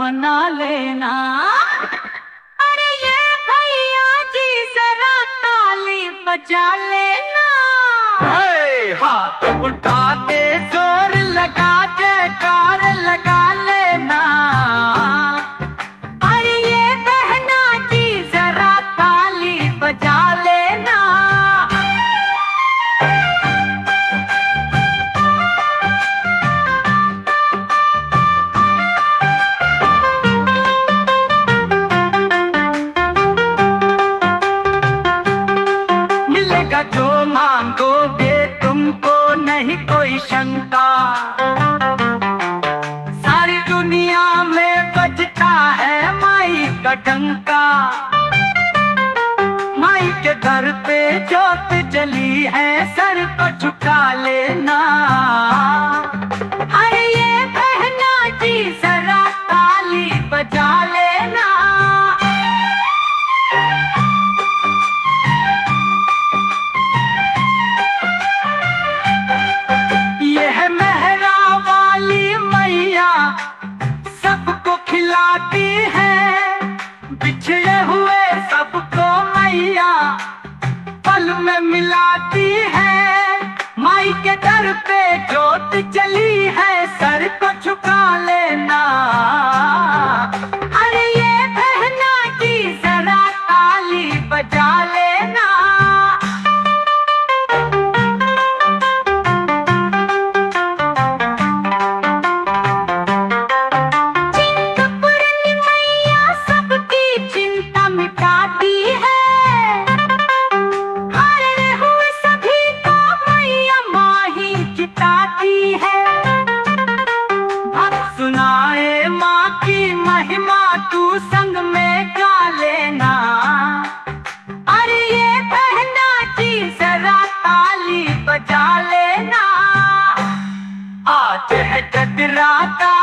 बना लेना। अरे ये भैया जी जरा ताली बजा लेना। हाथ उठा के जोर लगा के कार लगा लेना। अरे ये बहना जी जरा ताली बजा लेना। मिलेगा जो मांगोगे तुमको नहीं कोई शंका। सारी दुनिया में बजता है माई का डंका। माई के घर पे जोत जली है सर को झुका लेना। अरे ये बहना जी जरा ताली बजा लेना। ये है मेहरा वाली मैया सबको खिलाती है। बिछड़े हुए सबको मैया पल में मिलाती है। माई के दर पे जोत जली है सर को झुका लेना। अरे ये बहना जी जरा ताली बजा लेना। चिंतपूर्णी मैया सबकी चिंता मिटाती है। हारे हुए सभी को मैया माही जिताती है। अब सुनाए माँ की महिमा तू संग में गा लेना। अरे ये बहना जी जरा ताली बजा लेना। आज है जगराता